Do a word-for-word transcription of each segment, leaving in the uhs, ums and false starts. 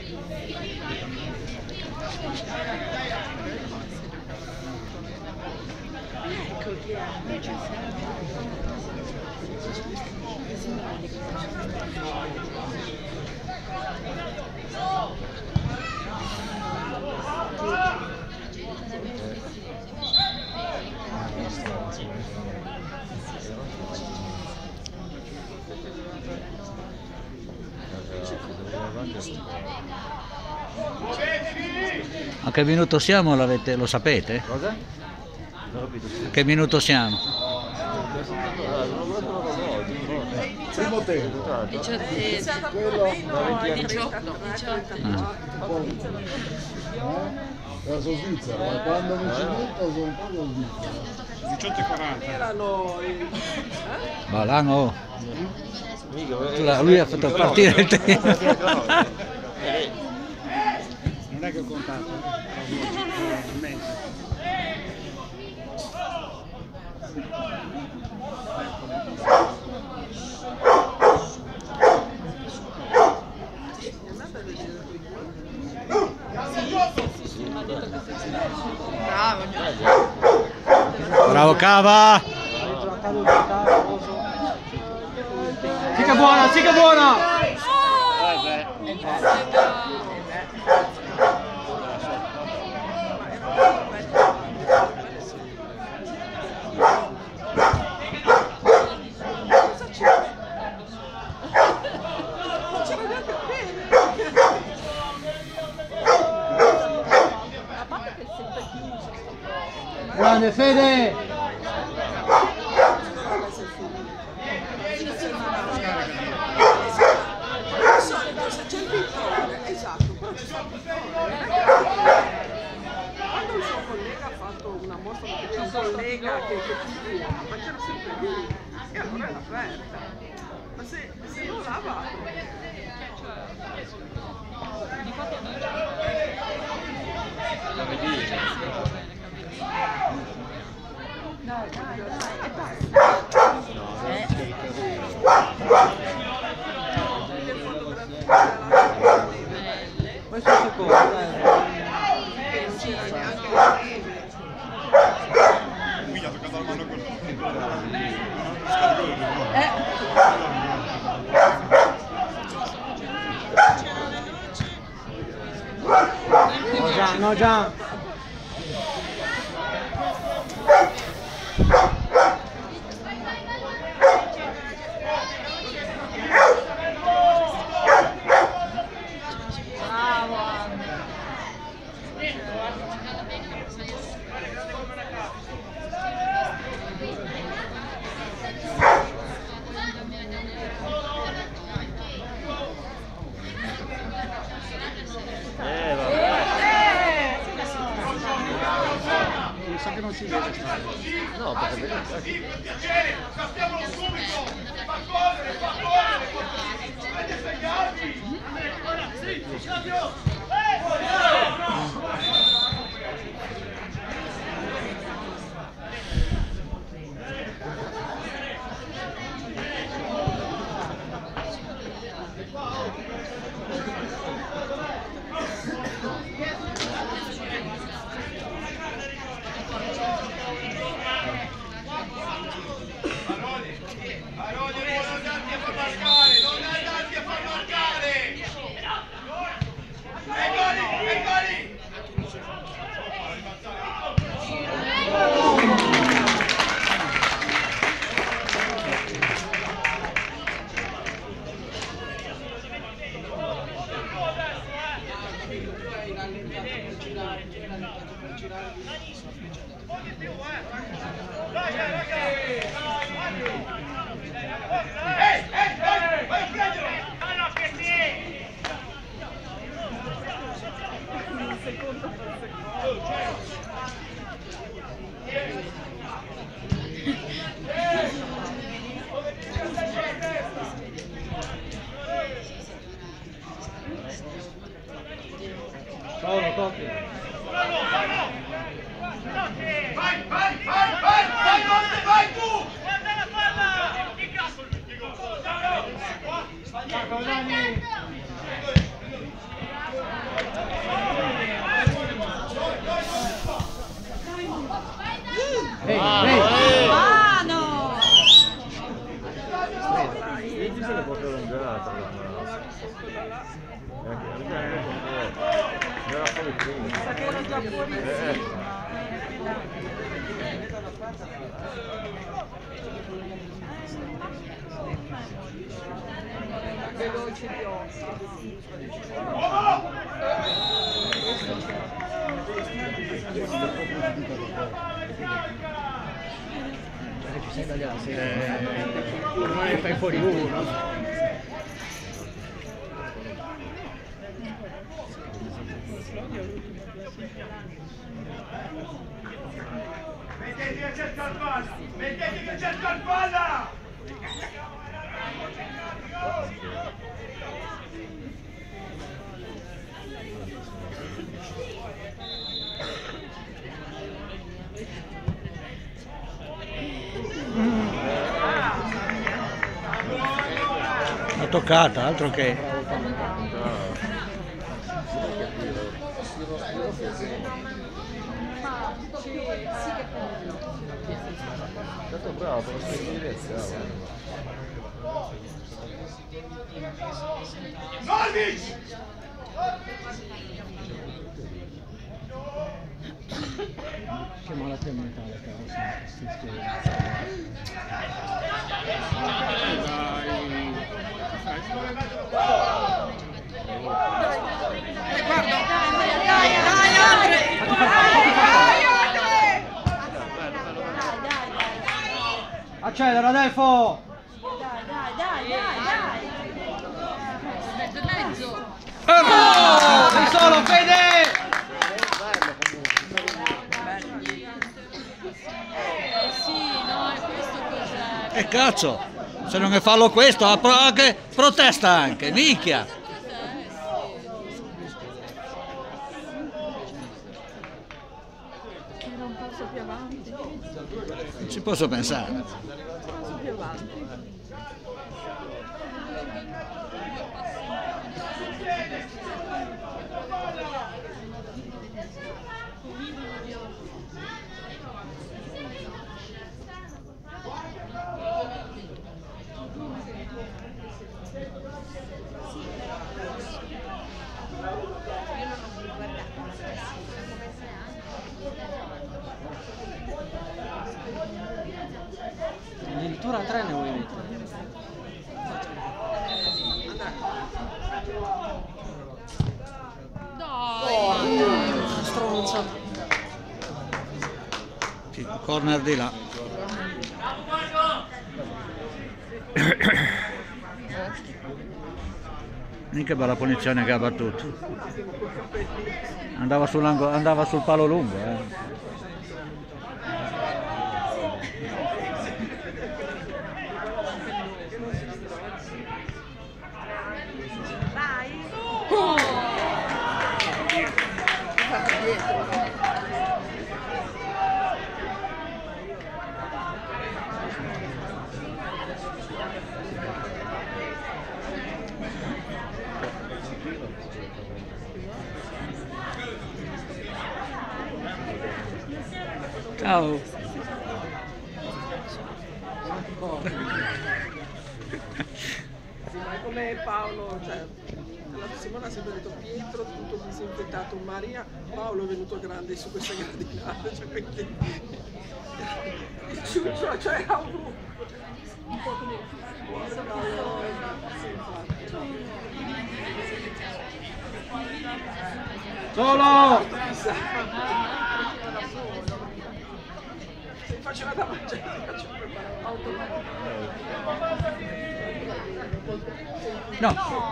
A che minuto siamo, l'avete, lo sapete? Cosa? A che minuto siamo? Primo tempo. diciotto. diciotto. Verso Svizzera, ma quando mi ci metto sono proprio Svizzera. diciotto e quaranta. Erano Balano. Lui ha fatto partire il tempo. Non è che ho contato, in mezzo. bravo. Bravo Cava! Sica buona, sica buona! Grande Fede! Se c'è il pittore, esatto, però ci sta il pittore. Quando il suo collega ha fatto una mostra, c'è un collega che pittura, ma c'era sempre lui, e allora era aperta. Ma se, se non lava... Dai, dai, Questo è secondo, Qui gli ha toccato la mano con no Gian, no Gian! mi sa che non si vede stare. No, perché vedi. Sì, per piacere, sappiamolo subito! Fa correre, fa correre! Avete segnati! Sì, Fabio! Paolo, tocchi. Vai, vai, vai, vai, vai, Monte, vai tu! Guarda la palla! Sbagliato! Sa che era già fuori. Veloce di occhio. Ci sei tagliato, se non ne fai fuori uno. Mettete che c'è Scarpalla! Mettete che c'è Scarpalla! L'ha toccata, altro che. Tanto bravo, per la sicurezza. Nordic! Che malattia mentale, caro, si spiega. Accelera, Delfo! Dai, dai, dai, dai, dai! Mezzo! Oh, sei solo, Fede! Eh sì, no, e questo cos'è? E cazzo, se non è fallo questo, ha pro- anche protesta anche, minchia. Era un passo più avanti. Non ci posso pensare. Un passo più avanti. Addirittura tre ne vuoi mettere? Dai! Stronza! Sì, corner di là. Mica bella punizione che ha battuto. Andava sull'angolo, andava sul palo lungo, eh. Ciao. Sì, ma è come Paolo, cioè, la Simona ha sempre detto Pietro, tutto disinfettato, Maria, Paolo è venuto grande su queste gradinate, cioè quindi il ciuccio, cioè ha un, un po' come Solo! se faceva da mangiare, si faceva preparare automaticamente. No.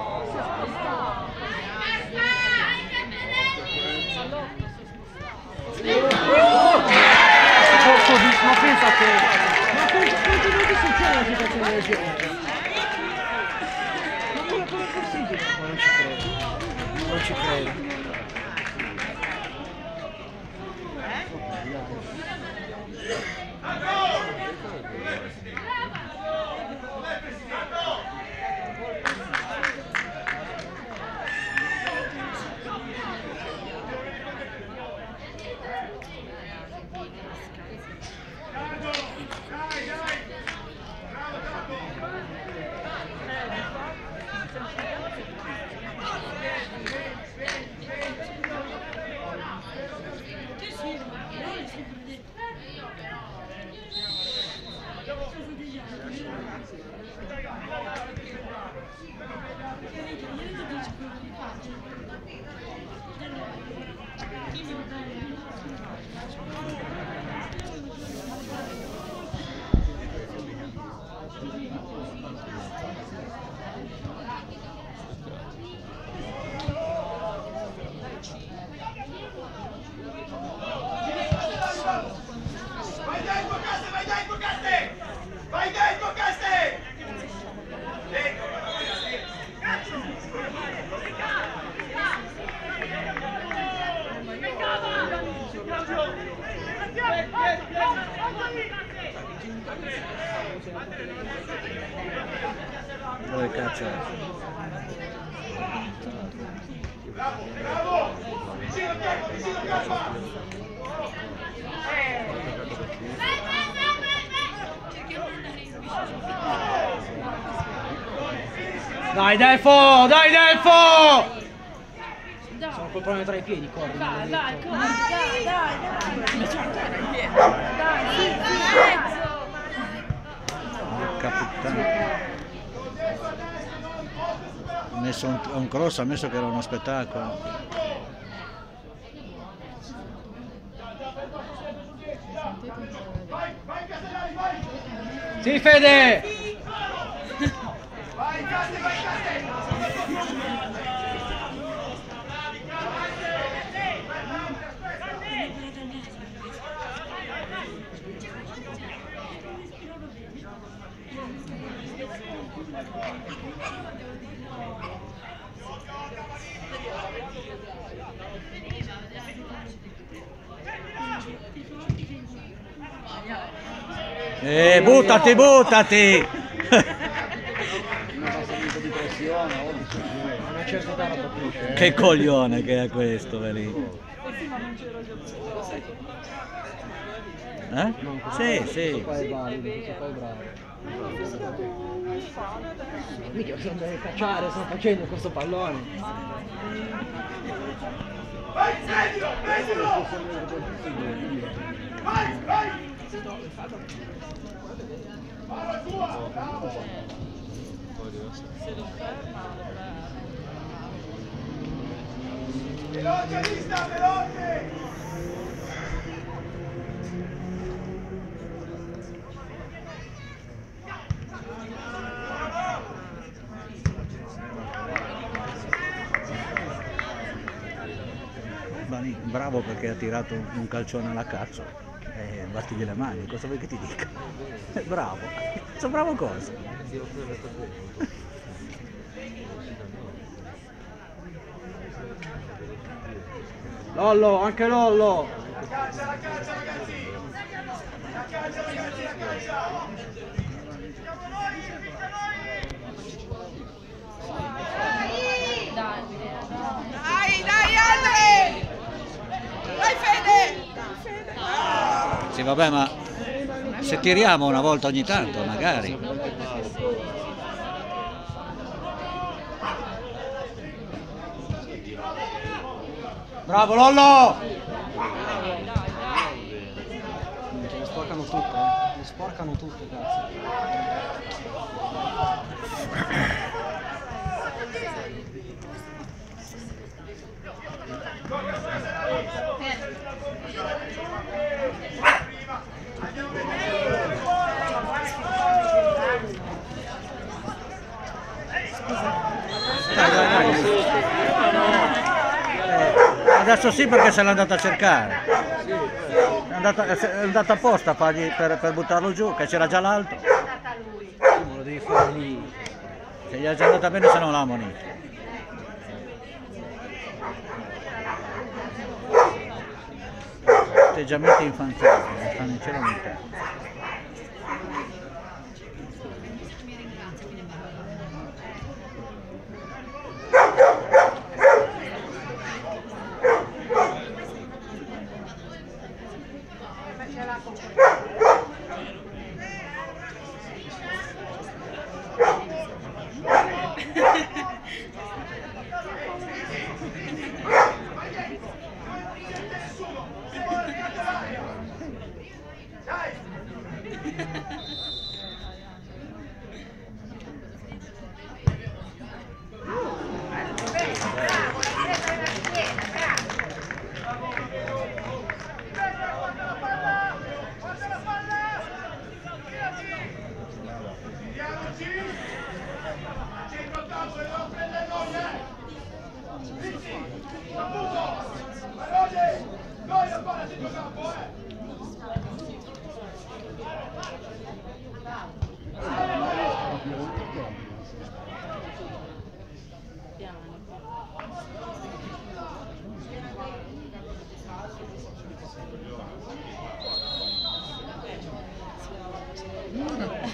Ma pensa che... Ma quanti minuti succede una situazione del genere? Ma come è possibile? Ma non ci credo. Non ci credo. Dove cazzo è? Bravo! Vicino a te, vicino a te! Dai Delfo, dai Delfo! Sono col problema tra i piedi, corri. Dai, dai, corri, dai, dai, dai. Dai, sì, sì, mezzo. Porca puttana. Ha messo un, un cross, ha messo che era uno spettacolo. Sì, Fede! Vai, Caste, vai, Caste! Eh, buttati, buttati! Una passamento di pressione, oggi c'è Una certa età non capisce. Che coglione che è questo, velino. Eh? Sì, sì. Qua è valido, questo qua è bravo. Mica sono da cacciare, stanno facendo questo pallone. Vai, prendilo, prendilo! Vai, vai! Palla tua! Veloce, lista, veloce! Bravo perché ha tirato un calcione alla cazzo. Eh, battigli le mani, cosa vuoi che ti dica? Bravo. Sono bravo cosa? Lollo, anche Lollo! La calcia, la calcia, ragazzi! La calcia, ragazzi, la calcia! Siamo noi, siamo noi! Dai, dai, Andre! Dai, Fede! Sì, vabbè, ma se tiriamo una volta ogni tanto, magari. Bravo Lollo! Ce le sporcano tutte, eh. Le sporcano tutte, cazzo. Dai, dai, dai. Eh, adesso sì perché se l'è andata a cercare. È andata, è andata apposta a fargli, per, per buttarlo giù, che c'era già l'altro. Tu lo devi fare lì. Se gli è già andata bene se non l'ha ammonito. Atteggiamenti infantili, non stanno in cielo in terra.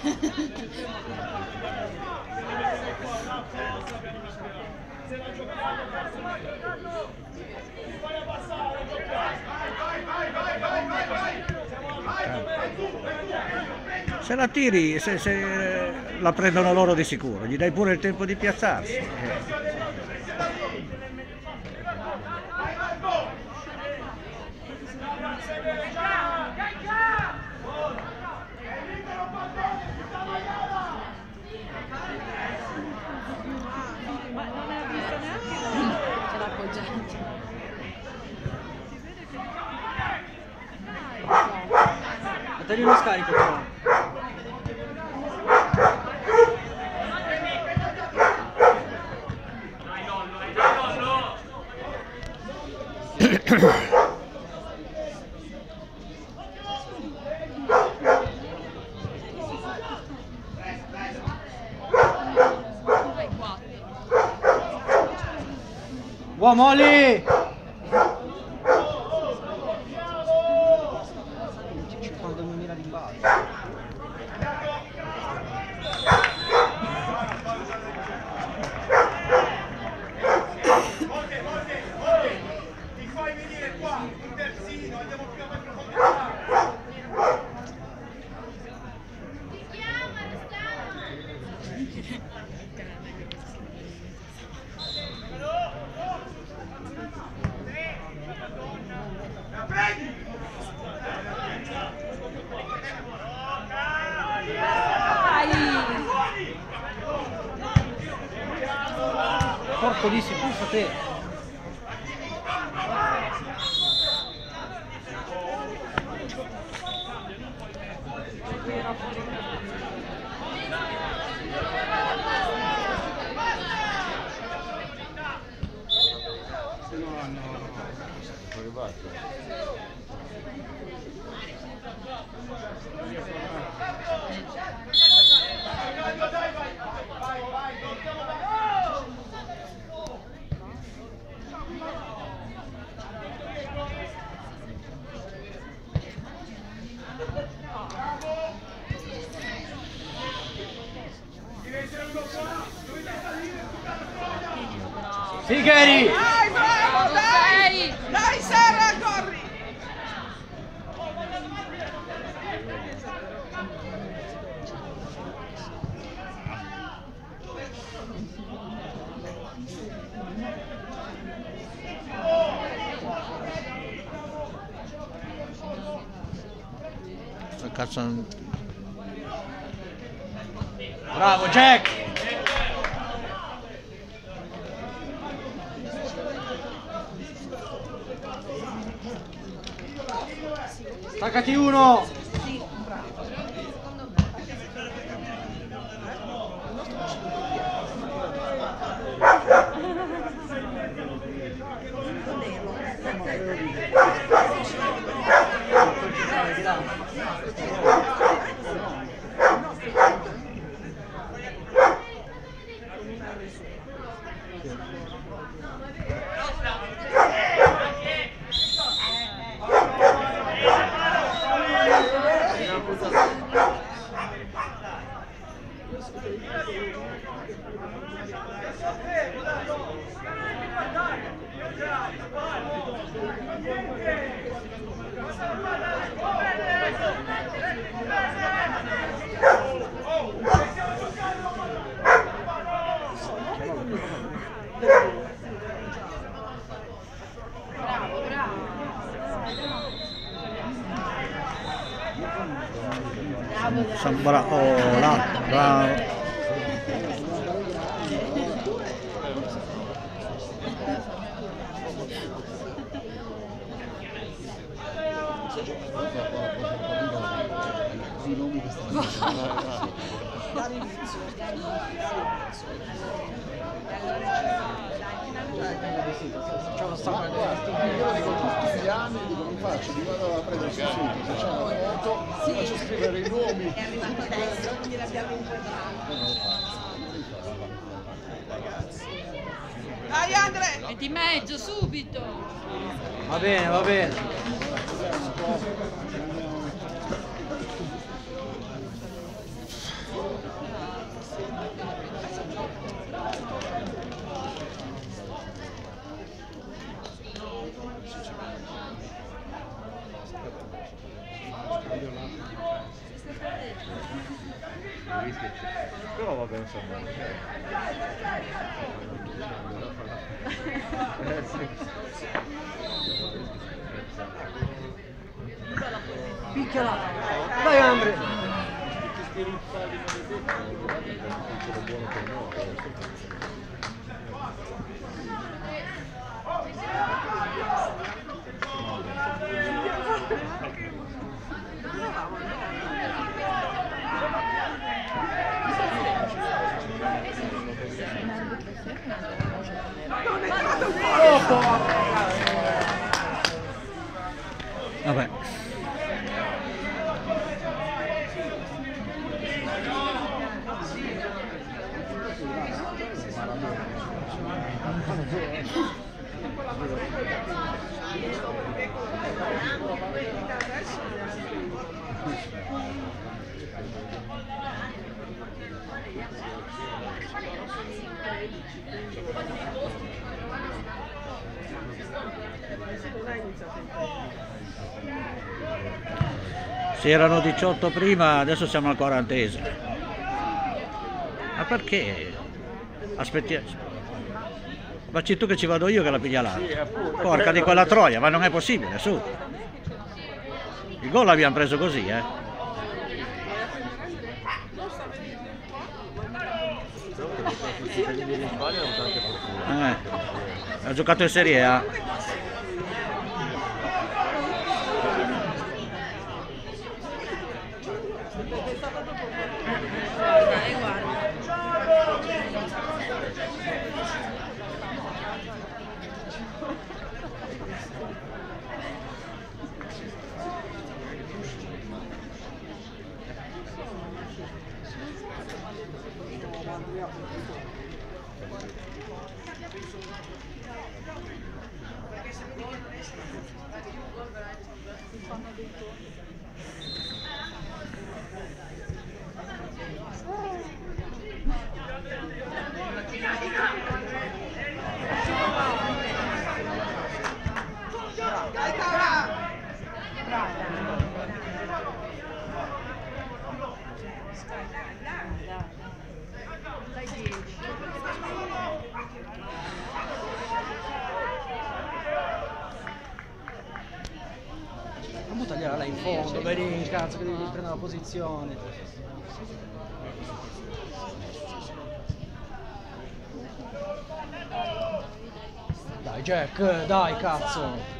Se la tiri, se, se la prendono loro di sicuro, gli dai pure il tempo di piazzarsi. Eh. Ma non ha visto neanche ce l'ha appoggiato. Datagli uno scarico però. Uomo lì! cinquantamila di base. Ti fai venire qua un terzino, andiamo più avanti in profondità. Porco di si pensa te. Sì, Gary! Dai, bravo, dai! Dai, Sara, corri! Cazzo. Bravo, Jack! Staccati uno! Sembra oh là, bravo. I nomi che stanno Dall'inizio. Ciao, sta io dico tutti gli anni, dico mi faccio, mi vado a prendere sul sito, se c'è una foto, faccio scrivere i nomi. È arrivato adesso, quindi l'abbiamo incontrato. Dai, Andre! E di mezzo, subito! Va bene, va bene. Però vabbè, insomma. Eh, sì. Picchiala! Dai Andre! Vabbè. Se erano diciotto prima, adesso siamo al quarantesimo. Ma perché? Aspettiamo. Facci tu che ci vado io che la piglia l'altra. Porca di quella troia, ma non è possibile, su. Il gol l'abbiamo preso così, eh. Eh, ha giocato in Serie A. Dai, guarda. Ma buttagliela là in fondo, vedi cazzo che devi prendere la posizione. Dai Jack, dai cazzo.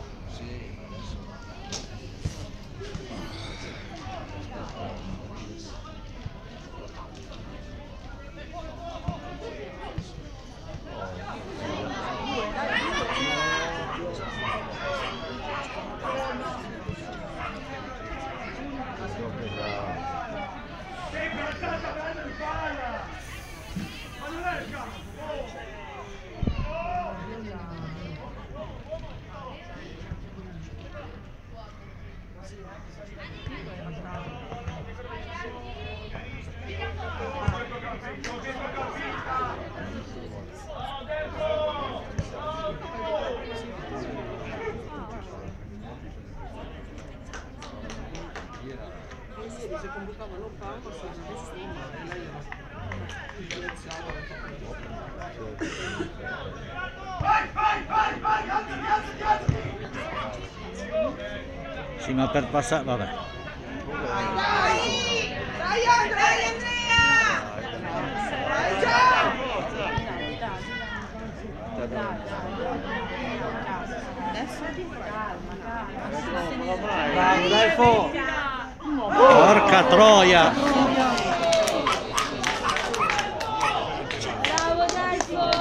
Se convocavano Paolo, si è lei Vai, vai, vai, vai, alzi, alzi, alzi! Sì, ma per passare, vabbè. Dai, dai, dai, Andrea! Dai, ciao! Adesso ti calma, calma. Bravo, dai Fo! Porca troia! Bravo, dai,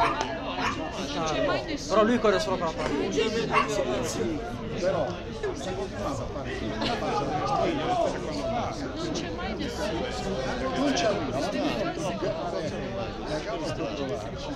Però lui corre solo per la palla. Però sta continuando a fare una fase della storia non c'è mai nessuno. non c'è una, ma non troppo la cavolo sto provando.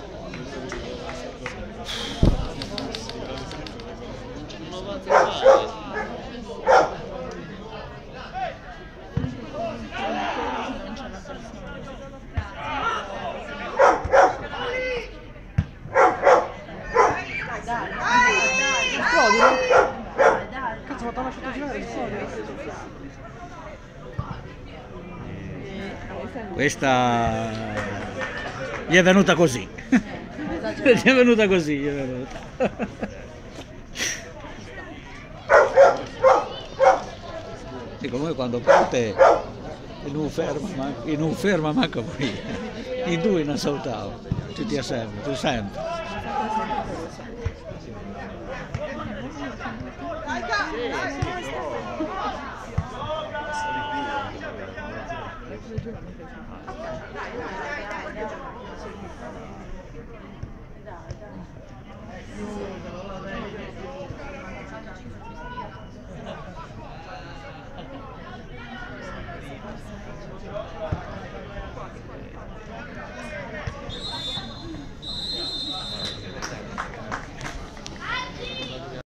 Cazzo, ma t'ho lasciato girare il Questa gli è venuta così. Gli è venuta così, gli è venuta. Sì, comunque quando parte e non ferma, ma, e non ferma manco qui. I due non saltavo, tutti assieme, tu sempre.